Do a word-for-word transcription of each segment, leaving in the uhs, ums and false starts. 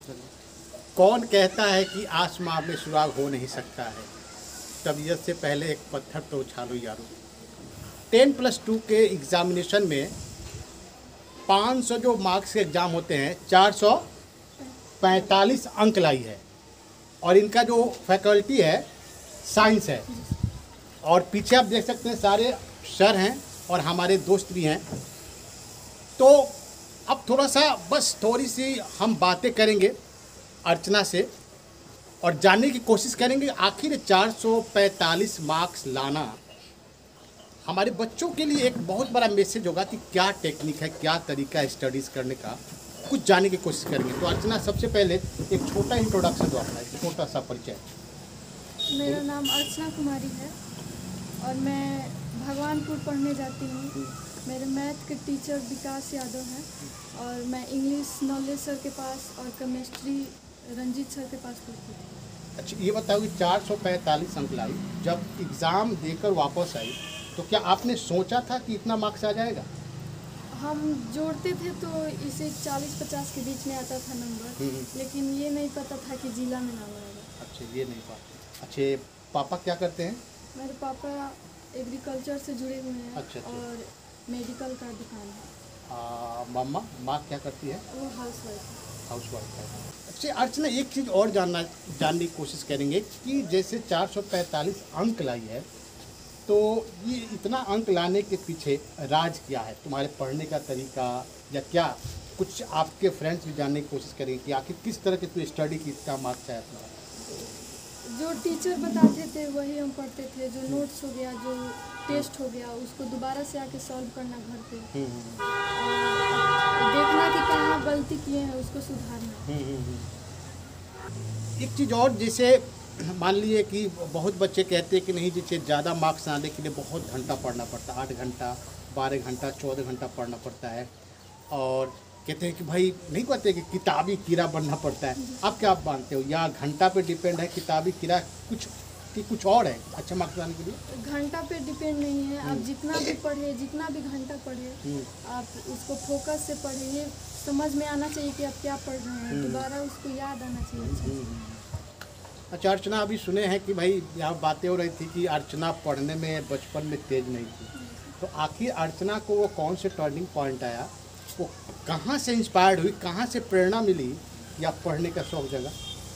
कौन कहता है कि आसमां में सुराग हो नहीं सकता है। तबीयत से पहले एक पत्थर तो उछालो यारो। टेन प्लस टू के एग्जामिनेशन में पाँच सौ जो मार्क्स के एग्ज़ाम होते हैं चार सौ पैंतालीस अंक लाई है। और इनका जो फैकल्टी है साइंस है। और पीछे आप देख सकते हैं सारे सर हैं और हमारे दोस्त भी हैं। तो अब थोड़ा सा बस थोड़ी सी हम बातें करेंगे अर्चना से और जानने की कोशिश करेंगे आखिर चार सौ पैंतालीस मार्क्स लाना हमारे बच्चों के लिए एक बहुत बड़ा मैसेज होगा कि क्या टेक्निक है, क्या तरीका है स्टडीज़ करने का, कुछ जानने की कोशिश करेंगे। तो अर्चना सबसे पहले एक छोटा इंट्रोडक्शन दो अपना, एक छोटा सा परिचय। मेरा नाम अर्चना कुमारी है और मैं भगवानपुर पढ़ने जाती हूँ। मेरे मैथ के टीचर विकास यादव हैं और मैं इंग्लिश नॉलेज सर के पास और केमिस्ट्री रंजीत सर के पास पढ़ती थी। अच्छा ये बताओ कि चार सौ पैंतालीस अंक लाई, जब एग्ज़ाम देकर वापस आई तो क्या आपने सोचा था कि इतना मार्क्स आ जाएगा? हम जोड़ते थे तो इसे चालीस पचास के बीच में आता था नंबर, लेकिन ये नहीं पता था कि जिला में नाम आएगा। अच्छा ये नहीं पता। अच्छा पापा क्या करते हैं? मेरे पापा एग्रीकल्चर से जुड़े हुए हैं। अच्छा, अच्छा। और मेडिकल का दुकान है। मम्मा माँ क्या करती है? वो हाउस वाइफ है। हाउस वाइफ है। अच्छा अर्चना एक चीज़ और जानना जानने की कोशिश करेंगे कि जैसे चार सौ पैंतालीस अंक लाई है तो ये इतना अंक लाने के पीछे राज क्या है? तुम्हारे पढ़ने का तरीका या क्या कुछ आपके फ्रेंड्स भी जानने की कोशिश करेंगे कि आखिर किस तरह की तू स्टडी की इतना मार्क्स है अपना? जो टीचर बताते थे वही हम पढ़ते थे। जो नोट्स हो गया, जो टेस्ट हो गया, उसको दोबारा से आके सॉल्व करना घर पे। और देखना कि कहाँ गलती किए हैं उसको सुधारना। एक चीज़ और, जैसे मान लीजिए कि बहुत बच्चे कहते हैं कि नहीं जैसे ज़्यादा मार्क्स आने के लिए बहुत घंटा पढ़ना पड़ता है, आठ घंटा बारह घंटा चौदह घंटा पढ़ना पड़ता है। और कहते हैं कि भाई नहीं कहते कि किताबी कीड़ा बनना पड़ता है। आप क्या आप मानते हो, या घंटा पे डिपेंड है किताबी कीड़ा कुछ कि कुछ और है अच्छा मार्क्स लाने के लिए? घंटा पे डिपेंड नहीं है। आप जितना भी पढ़े, जितना भी घंटा पढ़े, आप उसको फोकस से पढ़े। ये समझ में आना चाहिए कि आप क्या पढ़ रहे हैं, दोबारा उसको याद आना चाहिए अच्छे से। अच्छा अर्चना अभी सुने हैं कि भाई यहाँ बातें हो रही थी कि अर्चना पढ़ने में बचपन में तेज नहीं थी, तो आखिर अर्चना को वो कौन से टर्निंग पॉइंट आया, वो कहाँ से इंस्पायर्ड हुई, कहाँ से प्रेरणा मिली या पढ़ने का शौक जगा?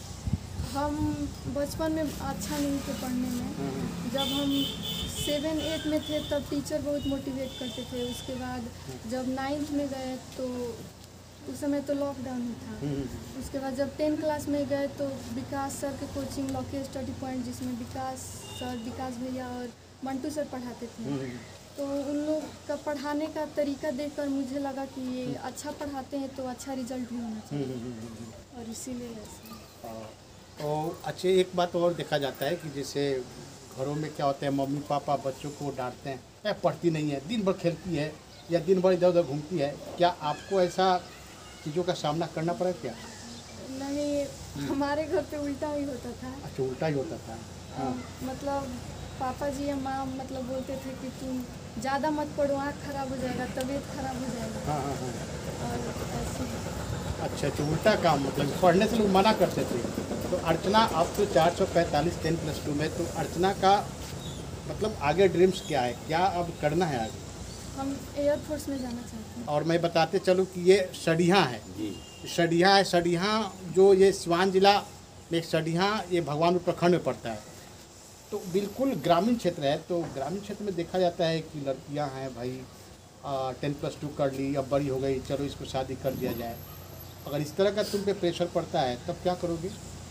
हम बचपन में अच्छा नहीं थे पढ़ने में। जब हम सेवन एट में थे तब टीचर बहुत मोटिवेट करते थे। उसके बाद जब नाइन्थ में गए तो उस समय तो लॉकडाउन ही था। उसके बाद जब टेंथ क्लास में गए तो विकास सर के कोचिंग लॉके स्टडी पॉइंट, जिसमें विकास सर, विकास भैया और मंटू सर पढ़ाते थे, तो उन लोग का पढ़ाने का तरीका देखकर मुझे लगा कि ये अच्छा पढ़ाते हैं तो अच्छा रिजल्ट भी होना चाहिए, और इसीलिए ऐसा। तो अच्छे एक बात और देखा जाता है कि जैसे घरों में क्या होता है, मम्मी पापा बच्चों को डांटते हैं, या पढ़ती नहीं है, दिन भर खेलती है या दिन भर इधर उधर घूमती है। क्या आपको ऐसा चीज़ों का सामना करना पड़ा क्या? नहीं, हमारे घर पे उल्टा ही होता था। अच्छा उल्टा ही होता था। हाँ। मतलब पापा जी या माँ मतलब बोलते थे कि तुम ज़्यादा मत पढ़ो, आँख खराब हो जाएगा, तबीयत खराब हो जाएगा। हाँ हाँ हाँ। और ऐसे। अच्छा अच्छा उल्टा काम, मतलब पढ़ने से लोग मना करते थे। तो अर्चना अब तो चार सौ पैंतालीस टेन प्लस टू में, तो अर्चना का मतलब आगे ड्रीम्स क्या है, क्या अब करना है आगे? हम एयरफोर्स में जाना चाहते हैं। और मैं बताते चलूँ कि ये सडिया है जी, सडिया है। सडिया जो ये सिवान जिला में सडिया ये भगवानपुर प्रखंड में पड़ता है, तो बिल्कुल ग्रामीण क्षेत्र है। तो ग्रामीण क्षेत्र में देखा जाता है कि लड़कियां हैं भाई टेन प्लस टू कर ली, अब बड़ी हो गई, चलो इसको शादी कर दिया जाए। अगर इस तरह का तुम पे प्रेशर पड़ता है तब क्या करोगे?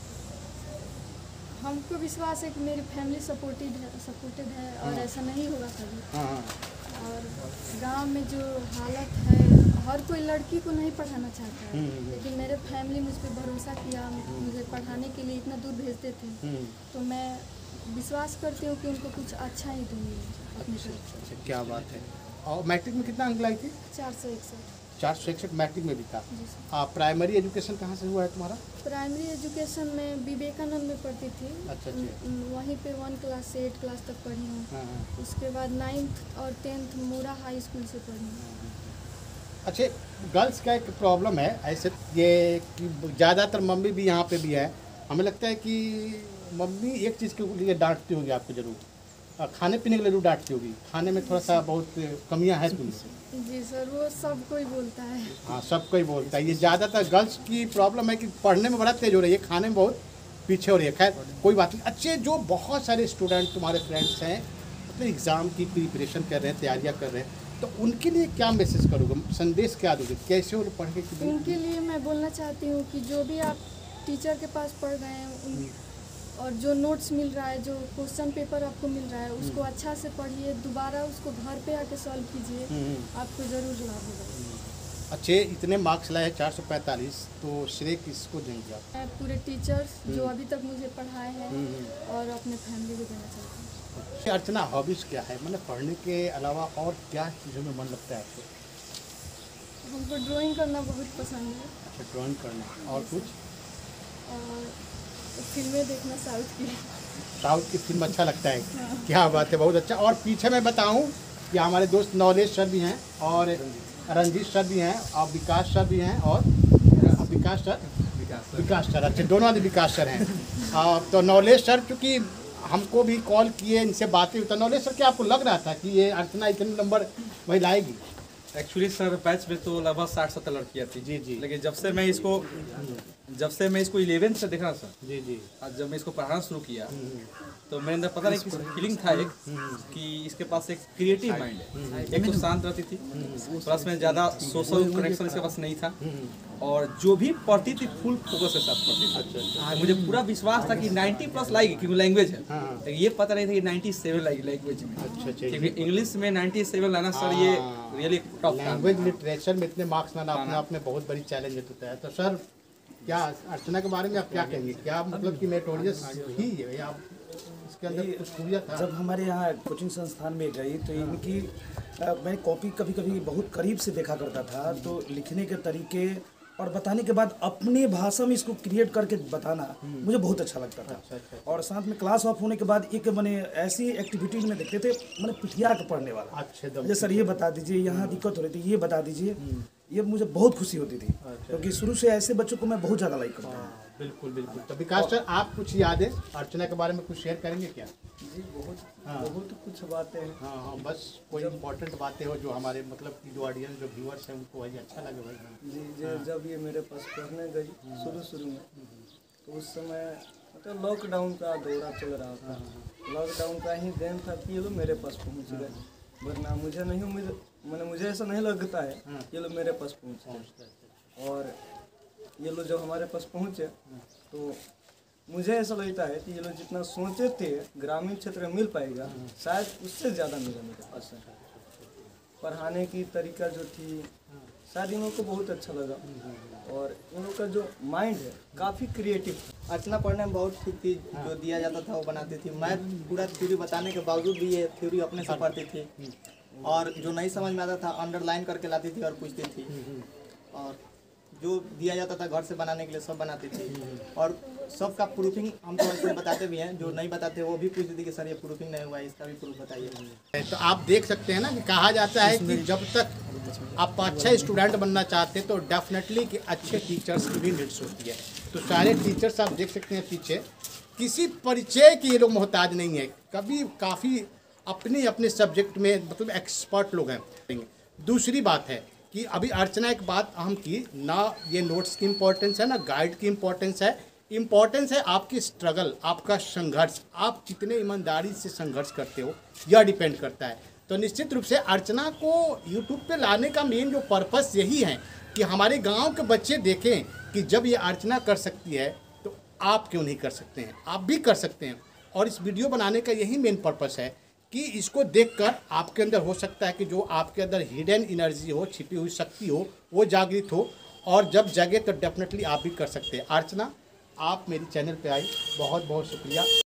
हमको विश्वास है कि मेरी फैमिली सपोर्टेड है सपोर्टेड है और हाँ। ऐसा नहीं होगा कभी। हाँ हाँ। और गांव में जो हालत है, हर कोई लड़की को नहीं पढ़ाना चाहता है, लेकिन मेरे फैमिली मुझ पर भरोसा किया, मुझे पढ़ाने के लिए इतना दूर भेजते थे, तो मैं विश्वास करती हूँ कि उनको कुछ अच्छा ही दूँगी अपनी तरफ से। अच्छा क्या बात है। और मैट्रिक में कितना अंक लाई थी? चार सौ इकसठ। चार सौ इकसठ मैट्रिक में भी था। जी सर। आप प्राइमरी एजुकेशन कहाँ से हुआ है तुम्हारा? प्राइमरी एजुकेशन में विवेकानंद में पढ़ती थी। अच्छा अच्छा। वहीं पे वन क्लास से एट क्लास तक पढ़ी हूँ। हाँ हाँ। उसके बाद नाइन्थ और टेंथ मोरा हाई स्कूल से पढ़ी हूँ। अच्छा, गर्ल्स का एक प्रॉब्लम है ऐसे ये कि ज़्यादातर मम्मी भी यहाँ पे भी है, हमें लगता है कि मम्मी एक चीज़ के लिए डांटती होगी आपको ज़रूर, अ, खाने पीने के लिए ज़रूर डांटती होगी, खाने में थोड़ा सा बहुत कमियां हैं तुमसे। जी सर, वो सब कोई बोलता है। हाँ, सब कोई बोलता है। ये ज़्यादातर गर्ल्स की प्रॉब्लम है कि पढ़ने में बड़ा तेज हो रही है, खाने में बहुत पीछे हो रही है। खैर कोई बात नहीं। अच्छे, जो बहुत सारे स्टूडेंट तुम्हारे फ्रेंड्स हैं, अपने एग्ज़ाम की प्रिपरेशन कर रहे हैं, तैयारियाँ कर रहे हैं, तो उनके लिए क्या मैसेज करोगे, संदेश क्या दोगे, कैसे वो पढ़ के कि उनके लिए मैं बोलना चाहती हूँ कि जो भी आप टीचर के पास पढ़ रहे हैं उन और जो नोट्स मिल रहा है, जो क्वेश्चन पेपर आपको मिल रहा है, उसको अच्छा से पढ़िए, दोबारा उसको घर पे आके सॉल्व कीजिए, आपको ज़रूर लाभ होगा। अच्छे इतने मार्क्स लाए चार सौ पैंतालीस, तो श्रेय किसको देंगे आप? मैं पूरे टीचर्स जो अभी तक मुझे पढ़ाए हैं और अपने फैमिली को देना चाहती हूँ। अच्छा, अर्चना, हॉबीज़ क्या है, मतलब पढ़ने के अलावा और क्या चीज़ों में मन लगता है आपको? हमको ड्राइंग करना बहुत पसंद है। अच्छा, ड्राइंग करना, और कुछ? और फिल्में देखना, साउथ की। साउथ की फिल्म अच्छा लगता है? हाँ। क्या बात है, बहुत अच्छा। और पीछे मैं बताऊं कि हमारे दोस्त नॉलेज सर भी हैं और रंजीत सर भी हैं और विकास सर भी हैं और विकास सर विकास सर अच्छे, दोनों आदमी विकास सर हैं। आ, तो नॉलेज सर चूँकि हमको भी कॉल किए, इनसे बातें, तो नॉलेज सर क्या आपको लग रहा था कि ये अर्चना इतने नंबर वही लाएगी? एक्चुअली सर बैच में तो लगभग साठ सत्तर लड़कियाँ थी। जी जी। लेकिन जब से मैं इसको जब से मैं इसको इलेवेंथ से देखा सर, जी जी, आज जब मैं इसको पढ़ाना शुरू किया तो मेरे अंदर पता नहीं किस फीलिंग था एक कि इसके पास एक क्रिएटिव माइंड है। एक तो शांत रहती थी, प्लस में ज़्यादा सोशल कनेक्शन इसके पास नहीं था, और जो भी पढ़ती थी फुल फोकस के साथ पढ़ती थी। अच्छा, मुझे पूरा विश्वास था कि नब्बे प्लस लाएगी क्योंकि लैंग्वेज है, लेकिन ये पता नहीं था कि सत्तानवे लाएगी लैंग्वेज में। अच्छा अच्छा। क्योंकि इंग्लिश में सत्तानवे लाना सर ये रियली टफ था। लैंग्वेज लिटरेचर में इतने मार्क्स लाना अपने आप में बहुत बड़ी चैलेंज होता है। तो सर, क्या अर्चना के बारे में आप क्या कहेंगे, क्या मतलब कि मेरिटोरियस ही है या इसके अंदर कुछ खूबियाँ था? जब हमारे यहाँ कोचिंग संस्थान में गई तो इनकी आ, मैं कॉपी कभी कभी बहुत करीब से देखा करता था, तो लिखने के तरीके और बताने के बाद अपनी भाषा में इसको क्रिएट करके बताना मुझे बहुत अच्छा लगता था। अच्छा, अच्छा। और साथ में क्लास ऑफ होने के बाद एक मैंने ऐसी एक्टिविटीज में देखते थे, मैंने पिटिया के पढ़ने वाला, अच्छे मुझे सर ये बता दीजिए, यहाँ दिक्कत हो रही थी, ये बता दीजिए, ये मुझे बहुत खुशी होती थी क्योंकि शुरू से ऐसे बच्चों को मैं बहुत ज़्यादा लाइक करता हूँ। बिल्कुल बिल्कुल। तो विकास सर, आप कुछ यादें अर्चना के बारे में कुछ शेयर करेंगे क्या? जी बहुत हाँ। बहुत कुछ बातें हैं। हाँ हाँ, बस कोई इम्पोर्टेंट बातें हो जो हमारे मतलब कि जो ऑडियंस, जो व्यूअर्स हैं उनको वही अच्छा लगे भाई। हाँ। जी जी, जब ये मेरे पास पढ़ने गई शुरू शुरू में, तो उस समय मतलब लॉकडाउन का दौरा चल रहा था, लॉकडाउन का ही दिन था कि ये लोग मेरे पास पहुंच गए, वरना मुझे नहीं उम्मीद, मैंने मुझे ऐसा नहीं लगता है ये लोग मेरे पास पहुंच गए। और ये लोग जब हमारे पास पहुंचे तो मुझे ऐसा लगता है कि ये लोग जितना सोचे थे ग्रामीण क्षेत्र में मिल पाएगा, शायद उससे ज़्यादा मिला मेरे पास। पढ़ाने की तरीका जो थी शायद इन लोगों को बहुत अच्छा लगा, और इन लोगों का जो माइंड है काफ़ी क्रिएटिव था। अर्चना पढ़ने में बहुत ठीक थी, जो दिया जाता था वो बनाती थी। मैथ पूरा थ्योरी बताने के बावजूद भी ये थ्योरी अपने से पढ़ती थी, और जो नहीं समझ में आता था अंडरलाइन करके लाती थी और पूछती थी, और जो दिया जाता था घर से बनाने के लिए सब बनाती थी, और सबका प्रूफिंग हम तो ऐसे बताते भी हैं, जो नहीं बताते वो भी पूछती थी कि सर ये प्रूफिंग नहीं हुआ है, इसका भी प्रूफ बताइए। तो आप देख सकते हैं ना कि कहा जाता है कि जब तक आप अच्छा स्टूडेंट बनना चाहते हैं तो डेफिनेटली कि अच्छे टीचर्स की भी नीड्स होती है। तो सारे टीचर्स आप देख सकते हैं पीछे, किसी परिचय की ये लोग मोहताज नहीं है, कभी काफ़ी अपने अपने सब्जेक्ट में मतलब एक्सपर्ट लोग हैं। दूसरी बात है कि अभी अर्चना एक बात अहम की, ना ये नोट्स की इम्पोर्टेंस है ना गाइड की इम्पोर्टेंस है, इम्पोर्टेंस है आपकी स्ट्रगल, आपका संघर्ष, आप कितने ईमानदारी से संघर्ष करते हो, यह डिपेंड करता है। तो निश्चित रूप से अर्चना को यूट्यूब पे लाने का मेन जो पर्पस यही है कि हमारे गांव के बच्चे देखें कि जब ये अर्चना कर सकती है तो आप क्यों नहीं कर सकते हैं, आप भी कर सकते हैं। और इस वीडियो बनाने का यही मेन पर्पस है कि इसको देखकर आपके अंदर हो सकता है कि जो आपके अंदर हिडन एनर्जी हो, छिपी हुई शक्ति हो, वो जागृत हो, और जब जगे तो डेफिनेटली आप भी कर सकते हैं। अर्चना, आप मेरी चैनल पे आई, बहुत बहुत शुक्रिया।